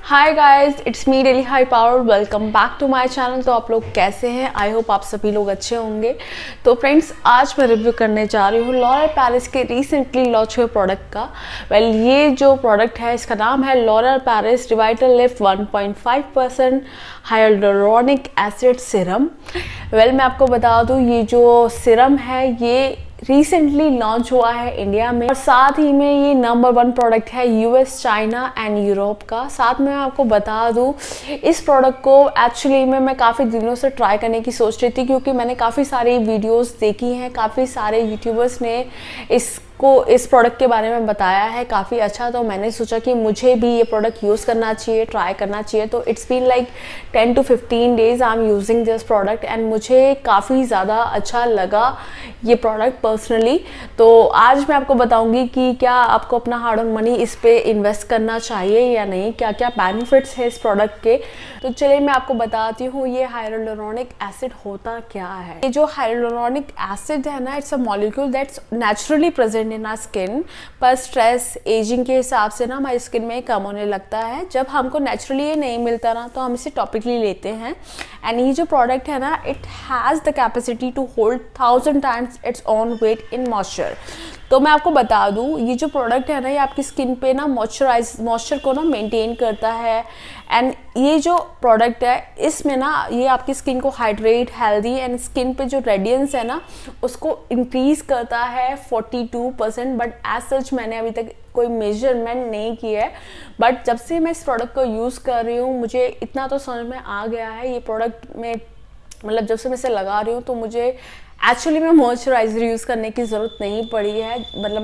Hi guys, it's me daily high power. Welcome back to my channel. तो आप लोग कैसे हैं? आई होप आप सभी लोग अच्छे होंगे। तो फ्रेंड्स, आज मैं रिव्यू करने जा रही हूँ लॉरेल पेरिस के रिसेंटली लॉन्च हुए प्रोडक्ट का। ये जो प्रोडक्ट है इसका नाम है L'Oreal Paris Revitalift 1.5% hyaluronic acid serum. मैं आपको बता दूँ, ये जो सीरम है ये रिसेंटली लॉन्च हुआ है इंडिया में और साथ ही में ये नंबर 1 प्रोडक्ट है यूएस, चाइना एंड यूरोप का। साथ में आपको बता दूँ, इस प्रोडक्ट को एक्चुअली में मैं काफ़ी दिनों से ट्राई करने की सोच रही थी, क्योंकि मैंने काफ़ी सारी वीडियोस देखी हैं, काफ़ी सारे यूट्यूबर्स ने इस प्रोडक्ट के बारे में बताया है काफ़ी अच्छा। तो मैंने सोचा कि मुझे भी ये प्रोडक्ट यूज़ करना चाहिए, ट्राई करना चाहिए। तो it's been like 10 to 15 days I am using this product and मुझे काफ़ी ज़्यादा अच्छा लगा ये प्रोडक्ट पर्सनली। तो आज मैं आपको बताऊंगी कि क्या आपको अपना हार्ड अर्न मनी इस पे इन्वेस्ट करना चाहिए या नहीं, क्या क्या बेनिफिट्स है इस प्रोडक्ट के। तो चलिए मैं आपको बताती हूँ ये हाइलुरोनिक एसिड होता क्या है। ये जो हाइलुरोनिक एसिड है ना, it's a molecule that's naturally present in our skin, पर स्ट्रेस एजिंग के हिसाब से ना हमारी स्किन में कम होने लगता है। जब हमको नेचुरली ये नहीं मिलता ना, तो हम इसे टॉपिकली लेते हैं। एंड ये जो प्रोडक्ट है ना, it has the capacity to hold 1000 times its own weight in moisture. तो मैं आपको बता दूँ, ये जो प्रोडक्ट है ना, ये आपकी स्किन पे ना मॉइस्चर को ना मेंटेन करता है। एंड ये जो प्रोडक्ट है इसमें ना ये आपकी स्किन को हाइड्रेट, हेल्दी एंड स्किन पे जो रेडियंस है ना उसको इंक्रीज करता है 42%। बट एज सच मैंने अभी तक कोई मेजरमेंट नहीं किया है, बट जब से मैं इस प्रोडक्ट को यूज़ कर रही हूँ मुझे इतना तो समझ में आ गया है। ये प्रोडक्ट में मतलब जब से मैं इसे लगा रही हूँ तो मुझे एक्चुअली में मॉइस्चराइजर यूज़ करने की ज़रूरत नहीं पड़ी है। मतलब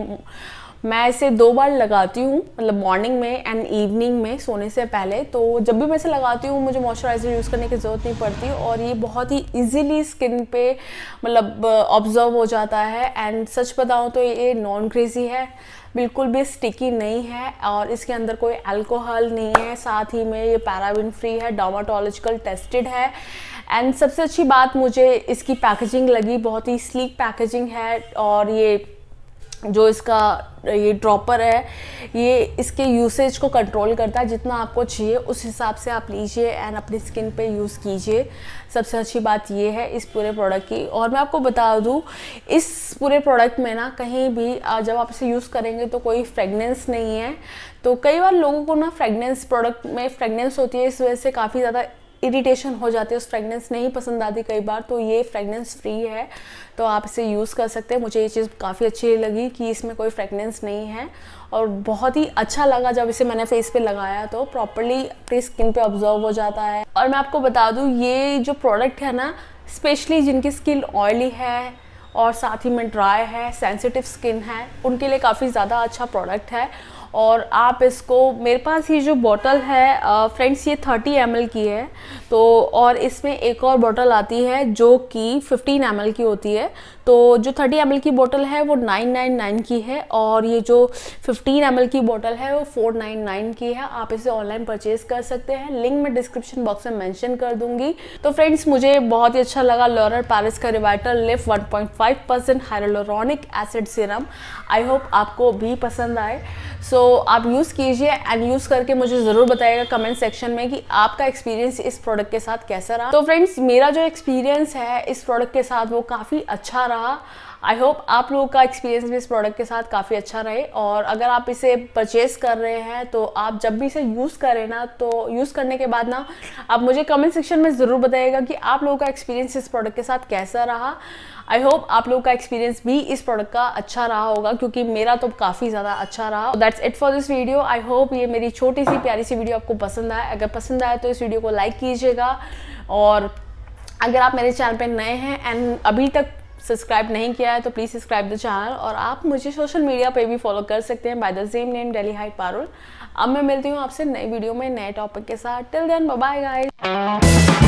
मैं इसे 2 बार लगाती हूँ, मतलब मॉर्निंग में एंड इवनिंग में सोने से पहले। तो जब भी मैं इसे लगाती हूँ मुझे मॉइस्चराइज़र यूज़ करने की ज़रूरत नहीं पड़ती और ये बहुत ही इजीली स्किन पे मतलब ऑब्जर्व हो जाता है। एंड सच बताऊँ तो ये नॉन ग्रेजी है, बिल्कुल भी स्टिकी नहीं है और इसके अंदर कोई अल्कोहल नहीं है। साथ ही में ये पैराबिन फ्री है, डर्माटोलॉजिकल टेस्टेड है। एंड सबसे अच्छी बात मुझे इसकी पैकेजिंग लगी, बहुत ही स्लीक पैकेजिंग है। और ये जो इसका ये ड्रॉपर है ये इसके यूसेज को कंट्रोल करता है, जितना आपको चाहिए उस हिसाब से आप लीजिए एंड अपनी स्किन पे यूज़ कीजिए। सबसे अच्छी बात ये है इस पूरे प्रोडक्ट की। और मैं आपको बता दूँ, इस पूरे प्रोडक्ट में ना कहीं भी जब आप इसे यूज़ करेंगे तो कोई फ्रेगनेंस नहीं है। तो कई बार लोगों को ना फ्रेगनेंस, प्रोडक्ट में फ्रेगनेंस होती है, इस वजह से काफ़ी ज़्यादा इरिटेशन हो जाती है, उस फ्रेगनेंस नहीं पसंद आती कई बार। तो ये फ्रेगनेंस फ्री है, तो आप इसे यूज़ कर सकते हैं। मुझे ये चीज़ काफ़ी अच्छी लगी कि इसमें कोई फ्रेगनेंस नहीं है और बहुत ही अच्छा लगा जब इसे मैंने फेस पे लगाया तो प्रॉपर्ली अपनी स्किन पे ऑब्जर्व हो जाता है। और मैं आपको बता दूँ, ये जो प्रोडक्ट है ना, स्पेशली जिनकी स्किन ऑयली है और साथ ही में ड्राई है, सेंसिटिव स्किन है, उनके लिए काफ़ी ज़्यादा अच्छा प्रोडक्ट है। और आप इसको, मेरे पास ये जो बॉटल है फ्रेंड्स ये 30 ml की है। तो और इसमें एक और बॉटल आती है जो कि 15 ml की होती है। तो जो 30 ml की बोतल है वो 999 की है और ये जो 15 ml की बोतल है वो 499 की है। आप इसे ऑनलाइन परचेज कर सकते हैं, लिंक मैं डिस्क्रिप्शन बॉक्स में मेंशन कर दूंगी। तो फ्रेंड्स, मुझे बहुत ही अच्छा लगा लॉरेल पेरिस का Revitalift 1.5% hyaluronic acid serum. I hope आपको भी पसंद आए। सो आप यूज़ कीजिए एंड यूज़ करके मुझे ज़रूर बताइएगा कमेंट सेक्शन में कि आपका एक्सपीरियंस इस प्रोडक्ट के साथ कैसा रहा। तो फ्रेंड्स, मेरा जो एक्सपीरियंस है इस प्रोडक्ट के साथ वो काफ़ी अच्छा रहा। आई होप आप लोगों का एक्सपीरियंस भी इस प्रोडक्ट के साथ काफ़ी अच्छा रहे। और अगर आप इसे परचेज कर रहे हैं तो आप जब भी इसे यूज़ करें ना, तो यूज़ करने के बाद ना आप मुझे कमेंट सेक्शन में ज़रूर बताइएगा कि आप लोगों का एक्सपीरियंस इस प्रोडक्ट के साथ कैसा रहा। आई होप आप लोगों का एक्सपीरियंस भी इस प्रोडक्ट का अच्छा रहा होगा, क्योंकि मेरा तो काफ़ी ज़्यादा अच्छा रहा। That's it for this video. I hope ये मेरी छोटी सी प्यारी सी वीडियो आपको पसंद आए। अगर पसंद आए तो इस वीडियो को लाइक कीजिएगा। और अगर आप मेरे चैनल पे नए हैं एंड अभी तक सब्सक्राइब नहीं किया है तो प्लीज़ सब्सक्राइब द चैनल। और आप मुझे सोशल मीडिया पे भी फॉलो कर सकते हैं by the same name daily hi Parul. अब मैं मिलती हूँ आपसे नई वीडियो में नए टॉपिक के साथ। Till then bye bye guys.